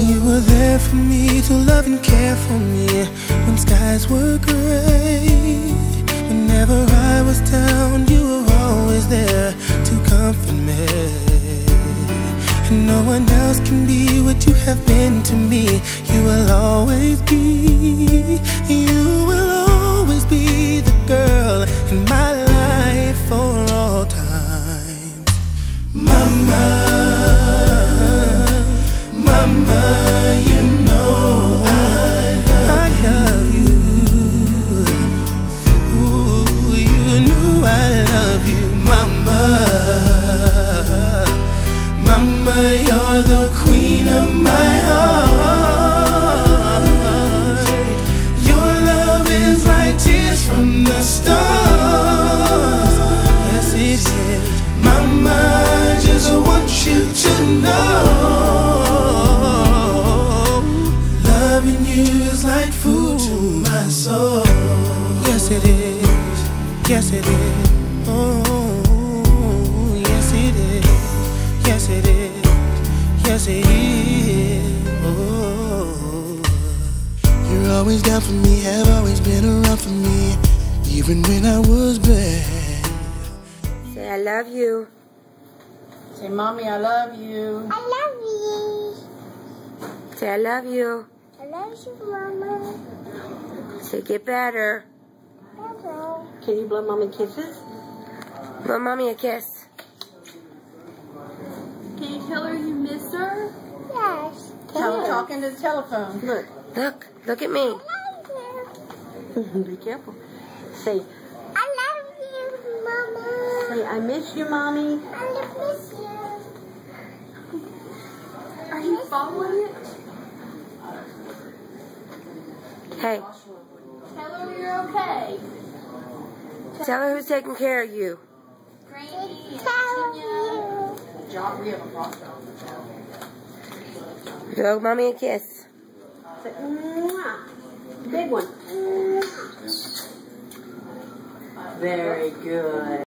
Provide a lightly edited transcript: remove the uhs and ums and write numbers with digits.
You were there for me to love and care for me when skies were gray. Whenever I was down, you were always there to comfort me. And no one else can be what you have been to me. You will always be, you will always be the girl in my life for all time. Mama, Mama, you know I love you. Ooh, you know I love you, Mama. Mama, you're the queen of my heart. Your love is like tears from the stars. Yes, it is. Mama, I just want you to know, loving you is like food to my soul. Yes, it is. Yes, it is. Oh, yes, it is. Yes, it is. Yes, it is. Oh, you're always down for me, have always been around for me, even when I was bad. Say, I love you. Say, Mommy, I love you. I love you. Say, I love you. I love you, Mama. Say, get better. Hello. Can you blow Mommy kisses? Blow Mommy a kiss. Can you tell her you miss her? Yes. Tell her talking to the telephone. Look. Look at me. I love you. Be careful. Say, I love you, Mama. say, I miss you, Mommy. I miss you. Are you following it? Hey, Tell her you're okay. tell her who's taking care of you. Granny, Tell you. Blow Mommy a kiss. Say, mwah. Big one. Very good.